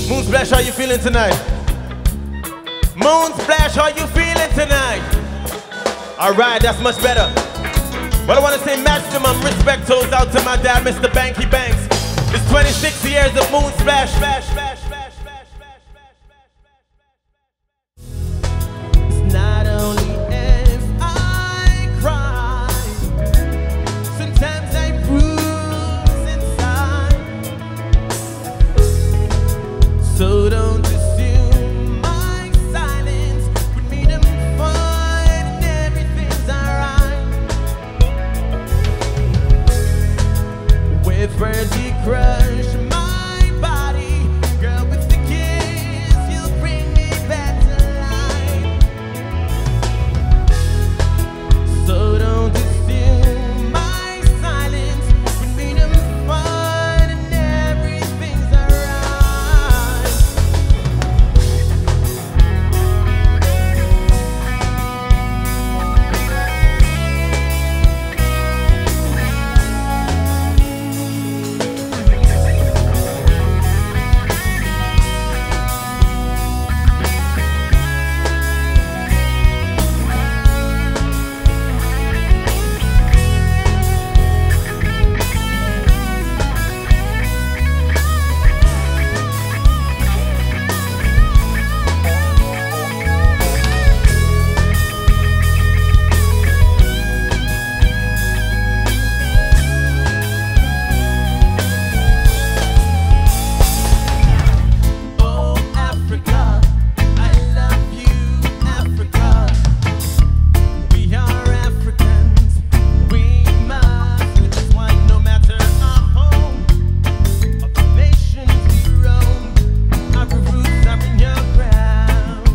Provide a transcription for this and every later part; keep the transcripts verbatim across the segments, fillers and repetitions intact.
Moonsplash, how you feeling tonight? Moonsplash, how you feeling tonight? Alright, that's much better. Well, I want to say maximum respect goes out to my dad, Mister Banky Banks. It's twenty-six years of Moonsplash. Splash, splash, splash, splash, splash, splash. It's not only if I cry, sometimes I bruise inside. So don't assume my silence would mean I'm fine and everything's alright. With words you crush my body, girl, with the kiss you'll bring me back to life. So don't assume my silence would mean I'm fine and everything's alright. Oh, Africa, I love you, Africa. We are Africans, we must live as one, no matter our home or the nations we roam. Our roots are in your ground.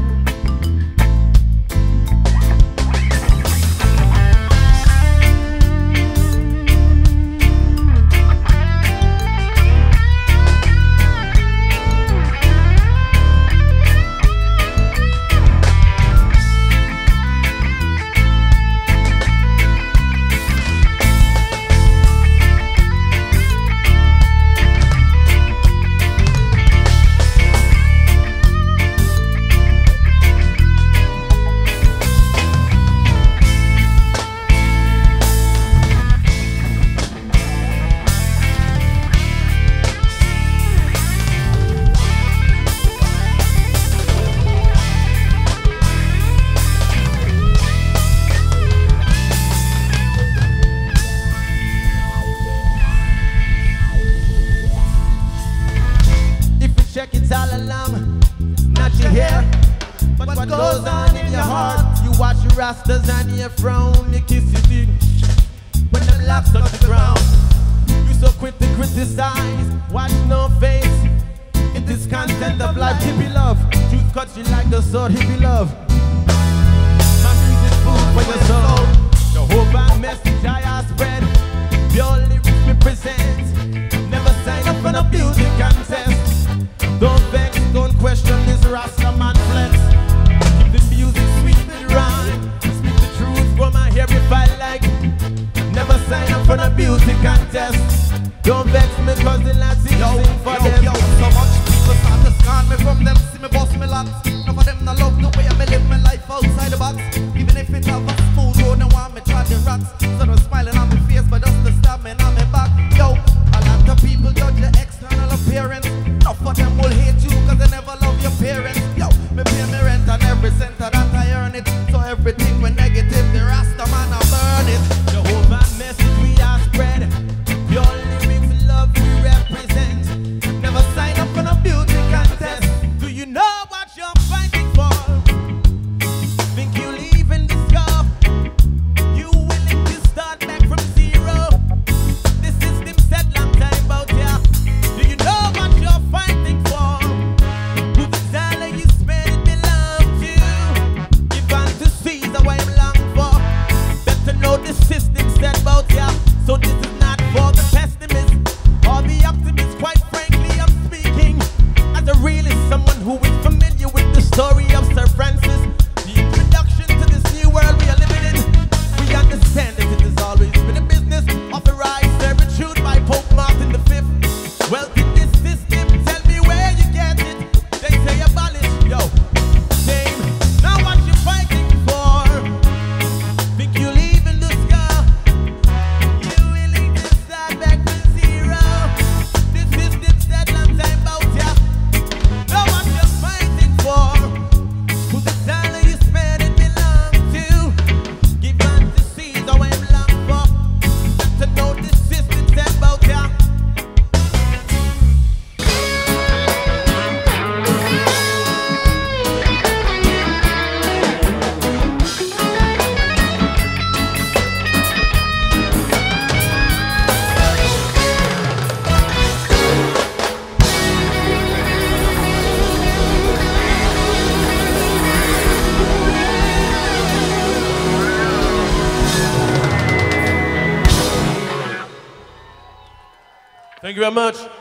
If you check it all along, not your hair, but what goes on in your heart. You watch your rastas and you frown, you kiss your thing when them locks touch the ground. You so quick to criticize, watch no face. It is content of life, hippie love. Truth cuts you like the sword, hippie love. My music food for your soul. The hope and message I have spread, pure lyrics me present. Never sign up for no beauty contest. Don't vex, don't question this Rasta man flex. Keep the music sweet with rhyme. Speak the truth, grow my hair if I like. Never sign up for no beauty contest. Don't vex me cause the lads is Yo, sing for yo, them. yo, so much people start to scan me from them, see me bust me locks. None of them no love the way I me live my life outside the box. Even if it have a smooth road, they want me trotting rocks. So they're smiling on my face, but just to stab me on my back. Yo, a lot of people judge the external Thank you very much.